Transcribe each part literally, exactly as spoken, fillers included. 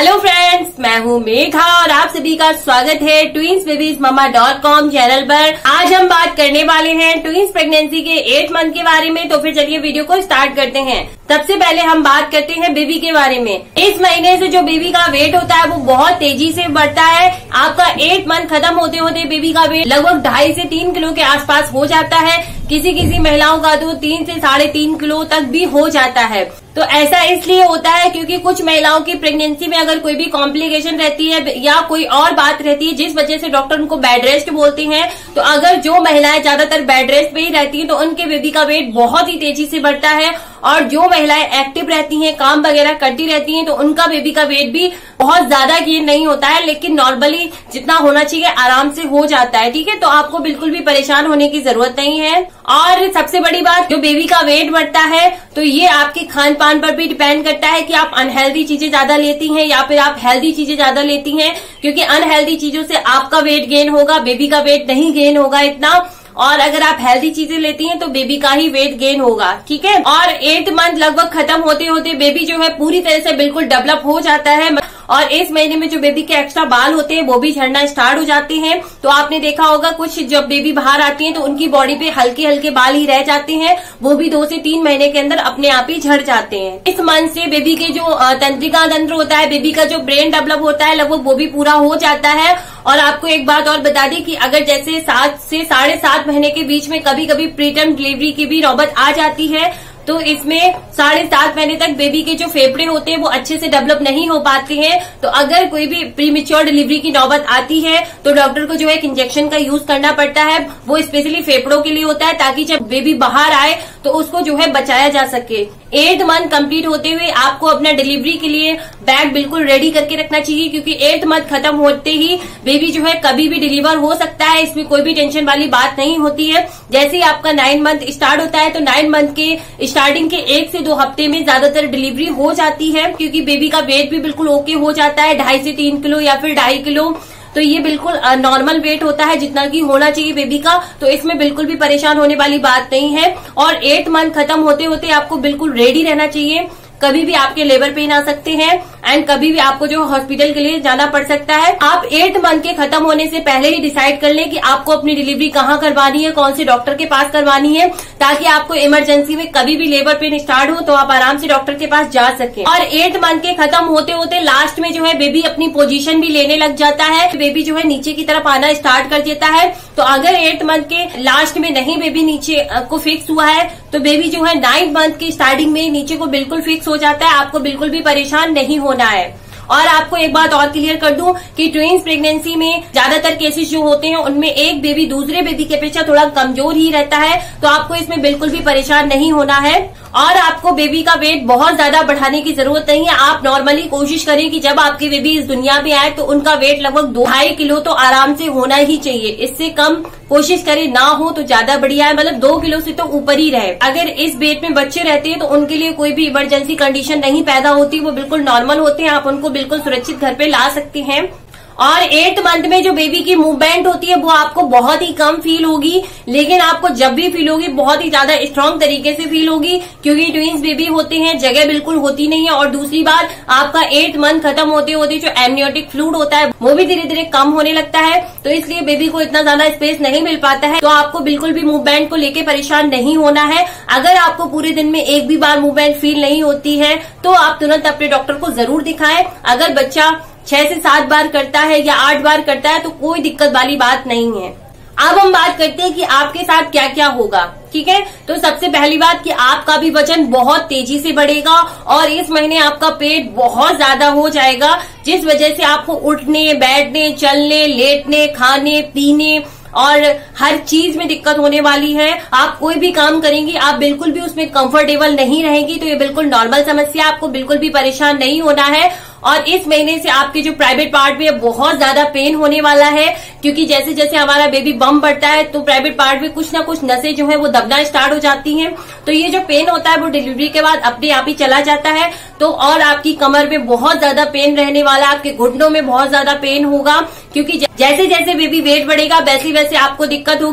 Hello friends, मैं हूँ मेघा और आप सभी का स्वागत है twins babies mamma dot com channel पर। आज हम बात करने वाले हैं ट्विंस प्रेगनेंसी के एट मंथ के बारे में। तो फिर चलिए वीडियो को स्टार्ट करते हैं। सबसे पहले हम बात करते हैं बेबी के बारे में। इस महीने से जो बेबी का वेट होता है वो बहुत तेजी से बढ़ता है। आपका एट मंथ खत्म होते होते बेबी का वेट लगभग ढाई से तीन किलो के आसपास हो जाता है। किसी किसी महिलाओं का तो तीन से साढ़े तीन किलो तक भी हो जाता है। तो ऐसा इसलिए होता है क्योंकि कुछ महिलाओं की प्रेगनेंसी में अगर कोई भी कॉम्प्लिकेशन रहती है या कोई और बात रहती है जिस वजह से डॉक्टर उनको बेड रेस्ट बोलते हैं। तो अगर जो महिलाएं ज्यादातर बेड रेस्ट पे ही रहती हैं तो उनके बेबी का वेट बहुत ही तेजी से बढ़ता है। और जो महिलाएं एक्टिव रहती हैं, काम वगैरह करती रहती हैं, तो उनका बेबी का वेट भी बहुत ज्यादा गेन नहीं होता है, लेकिन नॉर्मली जितना होना चाहिए आराम से हो जाता है। ठीक है, तो आपको बिल्कुल भी परेशान होने की जरूरत नहीं है। और सबसे बड़ी बात, जो बेबी का वेट बढ़ता है तो ये आपके खान पान पर भी डिपेंड करता है कि आप अनहेल्दी चीजें ज्यादा लेती हैं या फिर आप हेल्दी चीजें ज्यादा लेती हैं। क्योंकि अनहेल्दी चीजों से आपका वेट गेन होगा, बेबी का वेट नहीं गेन होगा इतना। और अगर आप हेल्दी चीजें लेती हैं तो बेबी का ही वेट गेन होगा। ठीक है, और एट मंथ लगभग खत्म होते होते बेबी जो है पूरी तरह से बिल्कुल डेवलप हो जाता है। और इस महीने में जो बेबी के एक्स्ट्रा बाल होते हैं वो भी झड़ना स्टार्ट हो जाते हैं। तो आपने देखा होगा कुछ जब बेबी बाहर आती है तो उनकी बॉडी पे हल्के हल्के बाल ही रह जाते हैं, वो भी दो से तीन महीने के अंदर अपने आप ही झड़ जाते हैं। इस मंथ से बेबी के जो तंत्रिका तंत्र होता है, बेबी का जो ब्रेन डेवलप होता है लगभग वो भी पूरा हो जाता है। और आपको एक बात और बता दी कि अगर जैसे सात से साढ़े सात महीने के बीच में कभी कभी प्रीटर्म डिलीवरी की भी नौबत आ जाती है तो इसमें साढ़े सात महीने तक बेबी के जो फेफड़े होते हैं वो अच्छे से डेवलप नहीं हो पाते हैं। तो अगर कोई भी प्रीमेच्योर डिलीवरी की नौबत आती है तो डॉक्टर को जो है एक इंजेक्शन का यूज करना पड़ता है। वो स्पेशली फेफड़ों के लिए होता है ताकि जब बेबी बाहर आए तो उसको जो है बचाया जा सके। एट मंथ कंप्लीट होते हुए आपको अपना डिलीवरी के लिए बैग बिल्कुल रेडी करके रखना चाहिए, क्योंकि एट मंथ खत्म होते ही बेबी जो है कभी भी डिलीवर हो सकता है। इसमें कोई भी टेंशन वाली बात नहीं होती है। जैसे ही आपका नाइन मंथ स्टार्ट होता है तो नाइन मंथ के स्टार्टिंग के एक से दो हफ्ते में ज्यादातर डिलीवरी हो जाती है, क्योंकि बेबी का वेट भी बिल्कुल ओके हो जाता है, ढाई से तीन किलो या फिर ढाई किलो। तो ये बिल्कुल नॉर्मल वेट होता है जितना कि होना चाहिए बेबी का। तो इसमें बिल्कुल भी परेशान होने वाली बात नहीं है। और एट मंथ खत्म होते होते आपको बिल्कुल रेडी रहना चाहिए। कभी भी आपके लेबर पेन आ सकते हैं एंड कभी भी आपको जो हॉस्पिटल के लिए जाना पड़ सकता है। आप एट मंथ के खत्म होने से पहले ही डिसाइड कर लें कि आपको अपनी डिलीवरी कहाँ करवानी है, कौन से डॉक्टर के पास करवानी है, ताकि आपको इमरजेंसी में कभी भी लेबर पेन स्टार्ट हो तो आप आराम से डॉक्टर के पास जा सके। और एट मंथ के खत्म होते होते लास्ट में जो है बेबी अपनी पोजीशन भी लेने लग जाता है। बेबी जो है नीचे की तरफ आना स्टार्ट कर देता है। तो अगर एट मंथ के लास्ट में नहीं बेबी नीचे को फिक्स हुआ है तो बेबी जो है नाइन मंथ की स्टार्टिंग में नीचे को बिल्कुल फिक्स हो जाता है। आपको बिल्कुल भी परेशान नहीं होना है। और आपको एक बात और क्लियर कर दूं कि ट्विंस प्रेगनेंसी में ज्यादातर केसेस जो होते हैं उनमें एक बेबी दूसरे बेबी के अपेक्षा थोड़ा कमजोर ही रहता है। तो आपको इसमें बिल्कुल भी परेशान नहीं होना है। और आपको बेबी का वेट बहुत ज्यादा बढ़ाने की जरूरत नहीं है। आप नॉर्मली कोशिश करें कि जब आपकी बेबी इस दुनिया में आए तो उनका वेट लगभग दो ढाई किलो तो आराम से होना ही चाहिए। इससे कम कोशिश करें ना हो तो ज्यादा बढ़िया है, मतलब दो किलो से तो ऊपर ही रहे। अगर इस वेट में बच्चे रहते हैं तो उनके लिए कोई भी इमरजेंसी कंडीशन नहीं पैदा होती, वो बिल्कुल नॉर्मल होते हैं। आप उनको बिल्कुल सुरक्षित घर पे ला सकते हैं। और एट मंथ में जो बेबी की मूवमेंट होती है वो आपको बहुत ही कम फील होगी, लेकिन आपको जब भी फील होगी बहुत ही ज्यादा स्ट्रांग तरीके से फील होगी, क्योंकि ट्विंस बेबी होते हैं, जगह बिल्कुल होती नहीं है। और दूसरी बात, आपका एट मंथ खत्म होते होते जो एमनियोटिक फ्लूइड होता है वो भी धीरे धीरे कम होने लगता है। तो इसलिए बेबी को इतना ज्यादा स्पेस नहीं मिल पाता है। तो आपको बिल्कुल भी मूवमेंट को लेकर परेशान नहीं होना है। अगर आपको पूरे दिन में एक भी बार मूवमेंट फील नहीं होती है तो आप तुरंत अपने डॉक्टर को जरूर दिखाएं। अगर बच्चा छह से सात बार करता है या आठ बार करता है तो कोई दिक्कत वाली बात नहीं है। अब हम बात करते हैं कि आपके साथ क्या क्या होगा। ठीक है, तो सबसे पहली बात कि आपका भी वजन बहुत तेजी से बढ़ेगा और इस महीने आपका पेट बहुत ज्यादा हो जाएगा, जिस वजह से आपको उठने, बैठने, चलने, लेटने, खाने, पीने और हर चीज में दिक्कत होने वाली है। आप कोई भी काम करेंगी आप बिल्कुल भी उसमें कंफर्टेबल नहीं रहेंगी। तो ये बिल्कुल नॉर्मल समस्या, आपको बिल्कुल भी परेशान नहीं होना है। और इस महीने से आपके जो प्राइवेट पार्ट में बहुत ज्यादा पेन होने वाला है, क्योंकि जैसे जैसे हमारा बेबी बम बढ़ता है तो प्राइवेट पार्ट में कुछ ना कुछ नसें जो है वो दबना स्टार्ट हो जाती हैं। तो ये जो पेन होता है वो डिलीवरी के बाद अपने आप ही चला जाता है। तो और आपकी कमर में बहुत ज्यादा पेन रहने वाला, आपके घुटनों में बहुत ज्यादा पेन होगा, क्योंकि जैसे जैसे बेबी वेट बढ़ेगा वैसे वैसे आपको दिक्कत होगी।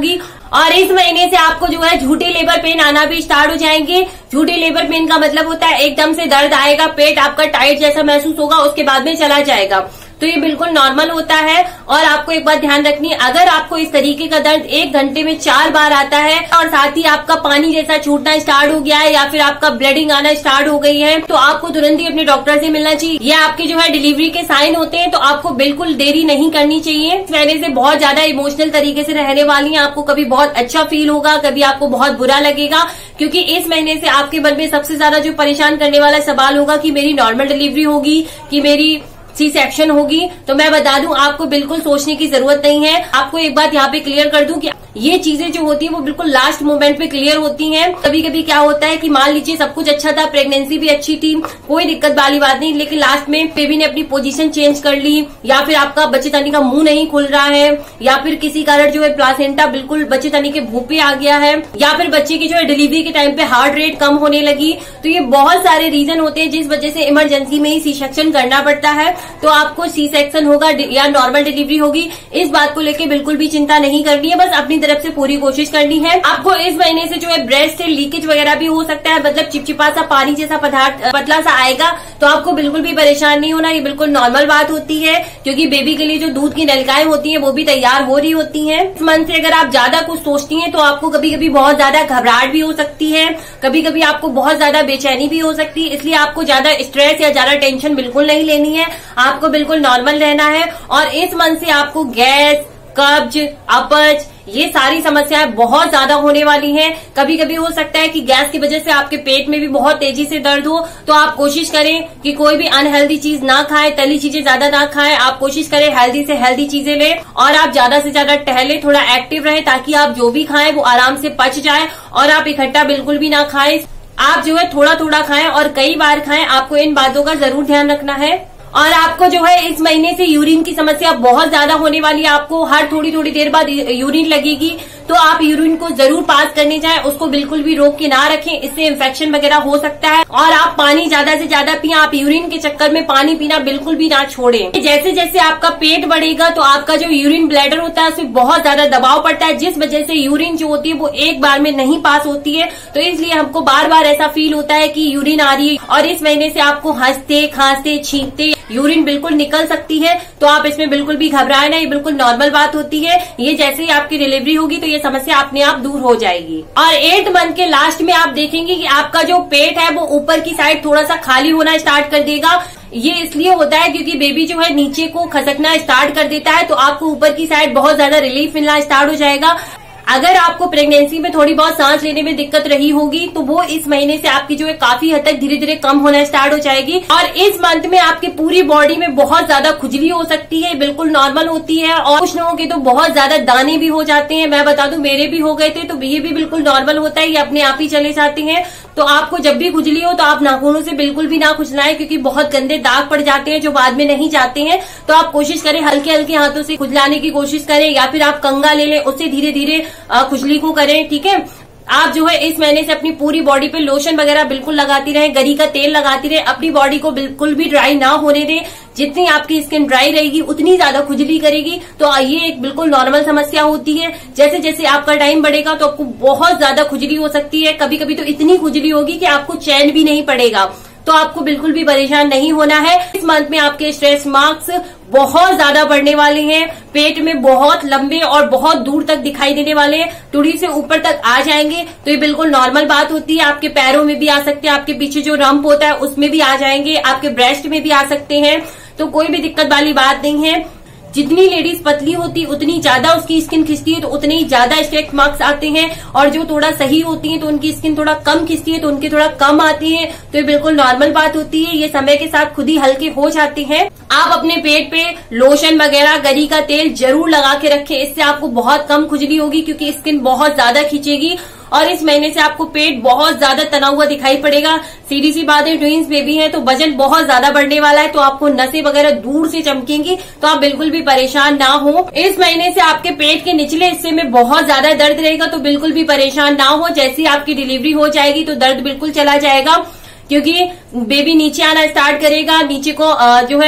और इस महीने से आपको जो है झूठे लेबर पेन आना भी स्टार्ट हो जाएंगे। झूठे लेबर पेन का मतलब होता है एकदम से दर्द आएगा, पेट आपका टाइट जैसा महसूस होगा, उसके बाद में चला जाएगा। तो ये बिल्कुल नॉर्मल होता है। और आपको एक बात ध्यान रखनी है, अगर आपको इस तरीके का दर्द एक घंटे में चार बार आता है और साथ ही आपका पानी जैसा छूटना स्टार्ट हो गया है या फिर आपका ब्लीडिंग आना स्टार्ट हो गई है, तो आपको तुरंत ही अपने डॉक्टर से मिलना चाहिए। ये आपके जो है डिलीवरी के साइन होते हैं, तो आपको बिल्कुल देरी नहीं करनी चाहिए। इस वजह से बहुत ज्यादा इमोशनल तरीके से रहने वाली है। आपको कभी बहुत अच्छा फील होगा, कभी आपको बहुत बुरा लगेगा, क्योंकि इस महीने से आपके मन में सबसे ज्यादा जो परेशान करने वाला सवाल होगा कि मेरी नॉर्मल डिलीवरी होगी कि मेरी सी सेक्शन होगी। तो मैं बता दूं, आपको बिल्कुल सोचने की जरूरत नहीं है। आपको एक बात यहाँ पे क्लियर कर दूं कि ये चीजें जो होती है वो बिल्कुल लास्ट मोमेंट पे क्लियर होती हैं। कभी कभी क्या होता है कि मान लीजिए सब कुछ अच्छा था, प्रेगनेंसी भी अच्छी थी, कोई दिक्कत वाली बात नहीं, लेकिन लास्ट में बेबी ने अपनी पोजीशन चेंज कर ली, या फिर आपका बच्चेदानी का मुंह नहीं खुल रहा है, या फिर किसी कारण जो है प्लासेंटा बिल्कुल बच्चेदानी के मुंह पे आ गया है, या फिर बच्चे की जो है डिलीवरी के टाइम पे हार्ट रेट कम होने लगी। तो ये बहुत सारे रीजन होते हैं जिस वजह से इमरजेंसी में ही सी सेक्शन करना पड़ता है। तो आपको सी सेक्शन होगा या नॉर्मल डिलीवरी होगी, इस बात को लेकर बिल्कुल भी चिंता नहीं करनी है। बस अपनी तरफ से पूरी कोशिश करनी है। आपको इस महीने से जो है ब्रेस्ट से लीकेज वगैरह भी हो सकता है, मतलब चिपचिपा सा पानी जैसा पदार्थ पतला सा आएगा। तो आपको बिल्कुल भी परेशान नहीं होना, ये बिल्कुल नॉर्मल बात होती है, क्योंकि बेबी के लिए जो दूध की नलिकाएं होती हैं वो भी तैयार हो रही होती हैं। इस मंथ से अगर आप ज्यादा कुछ सोचती हैं तो आपको कभी कभी बहुत ज्यादा घबराहट भी हो सकती है, कभी कभी आपको बहुत ज्यादा बेचैनी भी हो सकती है। इसलिए आपको ज्यादा स्ट्रेस या ज्यादा टेंशन बिल्कुल नहीं लेनी है, आपको बिल्कुल नॉर्मल रहना है। और इस मंथ से आपको गैस, कब्ज, अपच, ये सारी समस्याएं बहुत ज्यादा होने वाली हैं। कभी कभी हो सकता है कि गैस की वजह से आपके पेट में भी बहुत तेजी से दर्द हो। तो आप कोशिश करें कि कोई भी अनहेल्दी चीज ना खाएं, तली चीजें ज्यादा ना खाएं। आप कोशिश करें हेल्दी से हेल्दी चीजें लें और आप ज्यादा से ज्यादा टहलें, थोड़ा एक्टिव रहें, ताकि आप जो भी खाएं वो आराम से पच जाए। और आप इकट्ठा बिल्कुल भी ना खाएं, आप जो है थोड़ा थोड़ा खाएं और कई बार खाएं। आपको इन बातों का जरूर ध्यान रखना है। और आपको जो है इस महीने से यूरिन की समस्या बहुत ज्यादा होने वाली है। आपको हर थोड़ी थोड़ी देर बाद यूरिन लगेगी, तो आप यूरिन को जरूर पास करने जाएं, उसको बिल्कुल भी रोक के ना रखें, इससे इन्फेक्शन वगैरह हो सकता है। और आप पानी ज्यादा से ज्यादा पिए, आप यूरिन के चक्कर में पानी पीना बिल्कुल भी ना छोड़ें। जैसे जैसे आपका पेट बढ़ेगा तो आपका जो यूरिन ब्लैडर होता है उसमें बहुत ज्यादा दबाव पड़ता है, जिस वजह से यूरिन जो होती है वो एक बार में नहीं पास होती है। तो इसलिए हमको बार बार ऐसा फील होता है कि यूरिन आ रही है। और इस महीने से आपको हंसते, खांसते, छींकते यूरिन बिल्कुल निकल सकती है। तो आप इसमें बिल्कुल भी घबराए ना, ये बिल्कुल नॉर्मल बात होती है। ये जैसे ही आपकी डिलीवरी होगी तो ये समस्या अपने आप दूर हो जाएगी। और एट मंथ के लास्ट में आप देखेंगे कि आपका जो पेट है वो ऊपर की साइड थोड़ा सा खाली होना स्टार्ट कर देगा। ये इसलिए होता है क्योंकि बेबी जो है नीचे को खसकना स्टार्ट कर देता है, तो आपको ऊपर की साइड बहुत ज्यादा रिलीफ मिलना स्टार्ट हो जाएगा। अगर आपको प्रेगनेंसी में थोड़ी बहुत सांस लेने में दिक्कत रही होगी तो वो इस महीने से आपकी जो है काफी हद तक धीरे धीरे कम होना स्टार्ट हो जाएगी। और इस मंथ में आपकी पूरी बॉडी में बहुत ज्यादा खुजली हो सकती है, बिल्कुल नॉर्मल होती है। और कुछ लोगों के तो बहुत ज्यादा दाने भी हो जाते हैं। मैं बता दूं, मेरे भी हो गए थे, तो ये भी बिल्कुल नॉर्मल होता है, ये अपने आप ही चले जाते हैं। तो आपको जब भी खुजली हो तो आप नाखूनों से बिल्कुल भी ना खुजलाएं, क्योंकि बहुत गंदे दाग पड़ जाते हैं जो बाद में नहीं जाते हैं। तो आप कोशिश करें हल्के हल्के हाथों से खुजलाने की कोशिश करें, या फिर आप कंगा ले लें, उससे धीरे धीरे खुजली को करें। ठीक है, आप जो है इस महीने से अपनी पूरी बॉडी पे लोशन वगैरह बिल्कुल लगाती रहें, गरी का तेल लगाती रहें, अपनी बॉडी को बिल्कुल भी ड्राई ना होने दें। जितनी आपकी स्किन ड्राई रहेगी उतनी ज्यादा खुजली करेगी। तो ये एक बिल्कुल नॉर्मल समस्या होती है। जैसे जैसे आपका टाइम बढ़ेगा तो आपको बहुत ज्यादा खुजली हो सकती है, कभी कभी तो इतनी खुजली होगी कि आपको चैन भी नहीं पड़ेगा। तो आपको बिल्कुल भी परेशान नहीं होना है। इस मंथ में आपके स्ट्रेस मार्क्स बहुत ज्यादा बढ़ने वाले हैं, पेट में बहुत लंबे और बहुत दूर तक दिखाई देने वाले हैं, टुड़ी से ऊपर तक आ जाएंगे। तो ये बिल्कुल नॉर्मल बात होती है। आपके पैरों में भी आ सकते हैं, आपके पीछे जो रंप होता है उसमें भी आ जाएंगे, आपके ब्रेस्ट में भी आ सकते हैं। तो कोई भी दिक्कत वाली बात नहीं है। जितनी लेडीज पतली होती उतनी ज्यादा उसकी स्किन खिंचती है, तो उतने ही ज्यादा स्ट्रेस मार्क्स आते हैं। और जो थोड़ा सही होती है तो उनकी स्किन थोड़ा कम खिंचती है, तो उनके थोड़ा कम आती है। तो ये बिल्कुल नॉर्मल बात होती है, ये समय के साथ खुद ही हल्के हो जाते हैं। आप अपने पेट पे लोशन वगैरह, गरी का तेल जरूर लगा के रखें, इससे आपको बहुत कम खुजली होगी, क्योंकि स्किन बहुत ज्यादा खींचेगी। और इस महीने से आपको पेट बहुत ज्यादा तना हुआ दिखाई पड़ेगा। सीधी सी बात है, ट्विंस बेबी है तो वजन बहुत ज्यादा बढ़ने वाला है, तो आपको नसें वगैरह दूर से चमकेंगी। तो आप बिल्कुल भी परेशान ना हो। इस महीने से आपके पेट के निचले हिस्से में बहुत ज्यादा दर्द रहेगा, तो बिल्कुल भी परेशान ना हो। जैसे ही आपकी डिलीवरी हो जाएगी तो दर्द बिल्कुल चला जाएगा, क्योंकि बेबी नीचे आना स्टार्ट करेगा, नीचे को जो है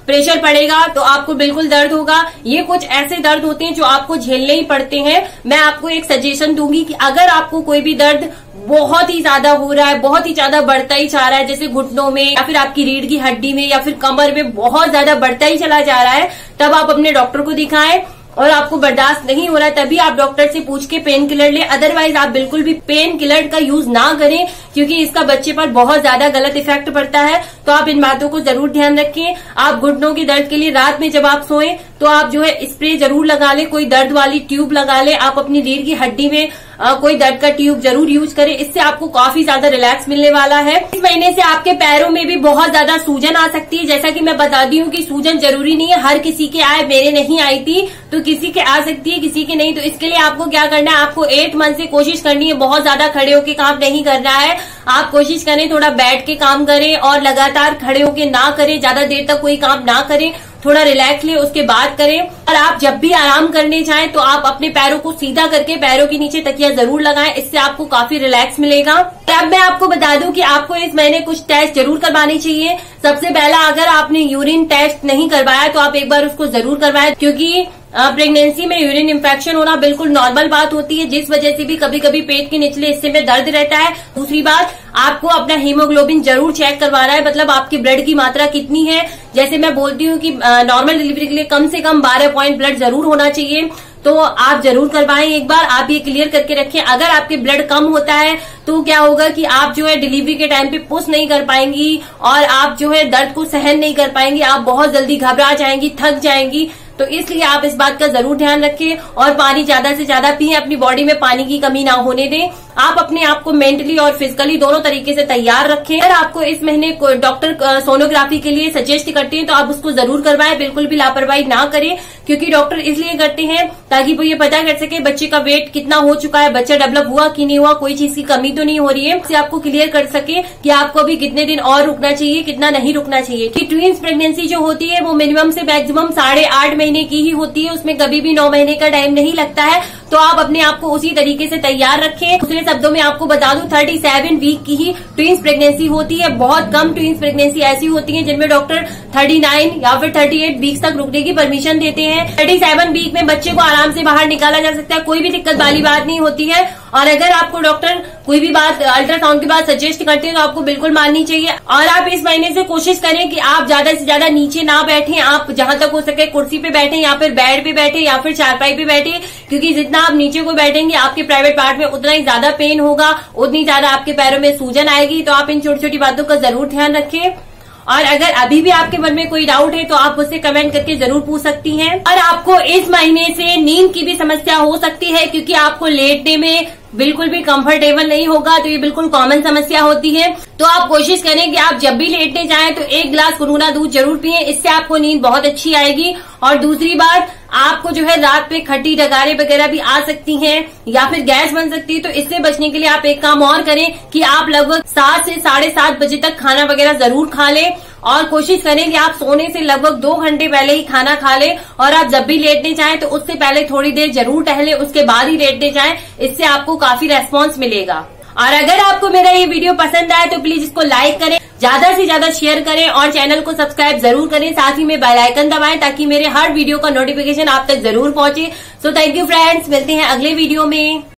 प्रेशर पड़ेगा तो आपको बिल्कुल दर्द होगा। ये कुछ ऐसे दर्द होते हैं जो आपको झेलने ही पड़ते हैं। मैं आपको एक सजेशन दूंगी कि अगर आपको कोई भी दर्द बहुत ही ज्यादा हो रहा है, बहुत ही ज्यादा बढ़ता ही जा रहा है, जैसे घुटनों में या फिर आपकी रीढ़ की हड्डी में या फिर कमर में बहुत ज्यादा बढ़ता ही चला जा रहा है, तब आप अपने डॉक्टर को दिखाएं। और आपको बर्दाश्त नहीं हो रहा है तभी आप डॉक्टर से पूछ के पेन किलर ले, अदरवाइज आप बिल्कुल भी पेन किलर का यूज ना करें, क्योंकि इसका बच्चे पर बहुत ज्यादा गलत इफेक्ट पड़ता है। तो आप इन बातों को जरूर ध्यान रखें। आप घुटनों के दर्द के लिए रात में जब आप सोएं तो आप जो है स्प्रे जरूर लगा ले, कोई दर्द वाली ट्यूब लगा ले। आप अपनी रीढ़ की हड्डी में आ, कोई दर्द का ट्यूब जरूर यूज करें, इससे आपको काफी ज्यादा रिलैक्स मिलने वाला है। इस महीने से आपके पैरों में भी बहुत ज्यादा सूजन आ सकती है। जैसा कि मैं बता दी हूँ कि सूजन जरूरी नहीं है हर किसी के आए, मेरे नहीं आई थी तो किसी के आ सकती है, किसी के नहीं। तो इसके लिए आपको क्या करना है, आपको एट मंथ से कोशिश करनी है, बहुत ज्यादा खड़े होके काम नहीं करना है। आप कोशिश करें थोड़ा बैठ के काम करें और लगातार खड़े होके ना करें, ज्यादा देर तक कोई काम ना करें, थोड़ा रिलैक्स ले उसके बाद करें। और आप जब भी आराम करने जाएं तो आप अपने पैरों को सीधा करके पैरों के नीचे तकिया जरूर लगाएं, इससे आपको काफी रिलैक्स मिलेगा। अब मैं आपको बता दूं कि आपको इस महीने कुछ टेस्ट जरूर करवाने चाहिए। सबसे पहला, अगर आपने यूरिन टेस्ट नहीं करवाया तो आप एक बार उसको जरूर करवाएं, क्योंकि प्रेगनेंसी में यूरिन इन्फेक्शन होना बिल्कुल नॉर्मल बात होती है, जिस वजह से भी कभी कभी पेट के निचले हिस्से में दर्द रहता है। दूसरी बात, आपको अपना हीमोग्लोबिन जरूर चेक करवाना है, मतलब आपकी ब्लड की मात्रा कितनी है। जैसे मैं बोलती हूँ कि नॉर्मल डिलीवरी के लिए कम से कम बारह पॉइंट ब्लड जरूर होना चाहिए, तो आप जरूर करवाएं एक बार। आप ये क्लियर करके रखें, अगर आपके ब्लड कम होता है तो क्या होगा कि आप जो है डिलीवरी के टाइम पे पुश नहीं कर पाएंगी और आप जो है दर्द को सहन नहीं कर पाएंगी, आप बहुत जल्दी घबरा जाएंगी, थक जाएंगी। तो इसलिए आप इस बात का जरूर ध्यान रखें और पानी ज्यादा से ज्यादा पिए, अपनी बॉडी में पानी की कमी ना होने दें। आप अपने आप को मेंटली और फिजिकली दोनों तरीके से तैयार रखें। अगर आपको इस महीने डॉक्टर सोनोग्राफी के लिए सजेस्ट करते हैं तो आप उसको जरूर करवाएं, बिल्कुल भी लापरवाही ना करें, क्योंकि डॉक्टर इसलिए करते हैं ताकि वो ये पता कर सके बच्चे का वेट कितना हो चुका है, बच्चा डेवलप हुआ कि नहीं हुआ, कोई चीज की कमी तो नहीं हो रही है। इससे आपको क्लियर कर सके कि आपको अभी कितने दिन और रुकना चाहिए, कितना नहीं रुकना चाहिए। कि ट्विंस प्रेगनेंसी जो होती है वो मिनिमम से मैक्सिमम साढ़े आठ महीने की ही होती है, उसमें कभी भी नौ महीने का टाइम नहीं लगता है। तो आप अपने आप को उसी तरीके से तैयार रखें। दूसरे शब्दों में आपको बता दूं, सैंतीस वीक की ही ट्विंस प्रेगनेंसी होती है। बहुत कम ट्विंस प्रेगनेंसी ऐसी होती है जिनमें डॉक्टर उनतालीस या फिर अड़तीस वीक्स तक रुकने की परमिशन देते हैं। सैंतीस वीक में बच्चे को आराम से बाहर निकाला जा सकता है, कोई भी दिक्कत वाली बात नहीं होती है। और अगर आपको डॉक्टर कोई भी बात अल्ट्रासाउंड के बाद सजेस्ट करते हैं तो आपको बिल्कुल माननी चाहिए। और आप इस महीने से कोशिश करें कि आप ज्यादा से ज्यादा नीचे ना बैठें, आप जहां तक हो सके कुर्सी पे बैठें या फिर बेड पे बैठे या फिर चारपाई पे बैठे, क्योंकि जितना आप नीचे को बैठेंगे आपके प्राइवेट पार्ट में उतना ही ज्यादा पेन होगा, उतनी ज्यादा आपके पैरों में सूजन आएगी। तो आप इन छोटी छोटी बातों का जरूर ध्यान रखें। और अगर अभी भी आपके मन में कोई डाउट है तो आप मुझसे कमेंट करके जरूर पूछ सकती हैं। और आपको इस महीने से नींद की भी समस्या हो सकती है, क्योंकि आपको लेटने में बिल्कुल भी कंफर्टेबल नहीं होगा, तो ये बिल्कुल कॉमन समस्या होती है। तो आप कोशिश करें कि आप जब भी लेटने जाएं तो एक गिलास गुनगुना दूध जरूर पिएं, इससे आपको नींद बहुत अच्छी आएगी। और दूसरी बात, आपको जो है रात पे खट्टी डगारे वगैरह भी आ सकती हैं या फिर गैस बन सकती है, तो इससे बचने के लिए आप एक काम और करें कि आप लगभग सात से साढ़े सात बजे तक खाना वगैरह जरूर खा लें। और कोशिश करें कि आप सोने से लगभग दो घंटे पहले ही खाना खा लें। और आप जब भी लेटने जाएं तो उससे पहले थोड़ी देर जरूर टहलें, उसके बाद ही लेटने जाएं, इससे आपको काफी रेस्पॉन्स मिलेगा। और अगर आपको मेरा ये वीडियो पसंद आए तो प्लीज इसको लाइक करें, ज्यादा से ज्यादा शेयर करें और चैनल को सब्सक्राइब जरूर करें। साथ ही में बेल आइकन दबाएं ताकि मेरे हर वीडियो का नोटिफिकेशन आप तक जरूर पहुंचे। सो थैंक यू फ्रेंड्स, मिलते हैं अगले वीडियो में।